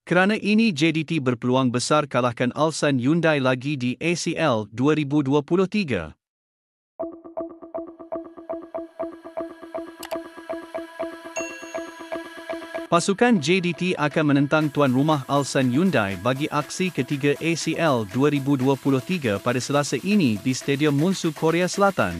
Kerana ini JDT berpeluang besar kalahkan Ulsan Hyundai lagi di ACL 2023. Pasukan JDT akan menentang tuan rumah Ulsan Hyundai bagi aksi ketiga ACL 2023 pada Selasa ini di Stadium Munsu, Korea Selatan.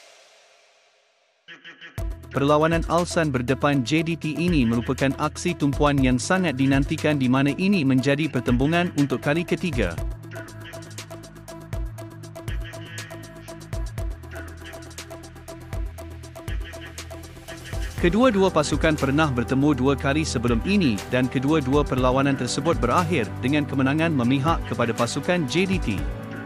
Perlawanan Ulsan berdepan JDT ini merupakan aksi tumpuan yang sangat dinantikan di mana ini menjadi pertembungan untuk kali ketiga. Kedua-dua pasukan pernah bertemu dua kali sebelum ini dan kedua-dua perlawanan tersebut berakhir dengan kemenangan memihak kepada pasukan JDT.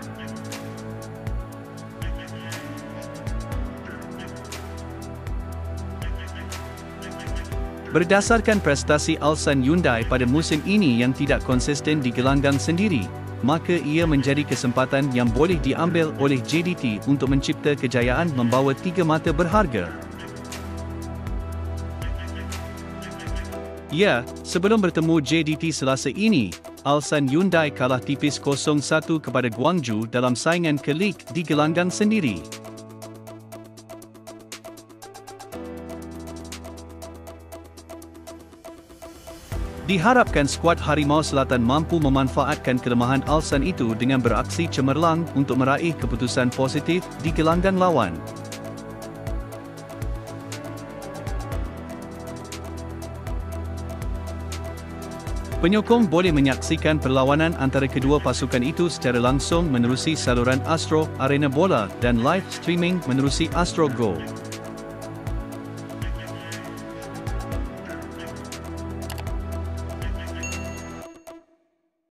Berdasarkan prestasi Ulsan Hyundai pada musim ini yang tidak konsisten di gelanggang sendiri, maka ia menjadi kesempatan yang boleh diambil oleh JDT untuk mencipta kejayaan membawa 3 mata berharga. Ya, sebelum bertemu JDT Selasa ini, Ulsan Hyundai kalah tipis 0-1 kepada Gwangju dalam saingan ke-Lig di gelanggang sendiri. Diharapkan skuad Harimau Selatan mampu memanfaatkan kelemahan Ulsan itu dengan beraksi cemerlang untuk meraih keputusan positif di gelanggang lawan. Penyokong boleh menyaksikan perlawanan antara kedua pasukan itu secara langsung menerusi saluran Astro Arena Bola dan live streaming menerusi Astro Go.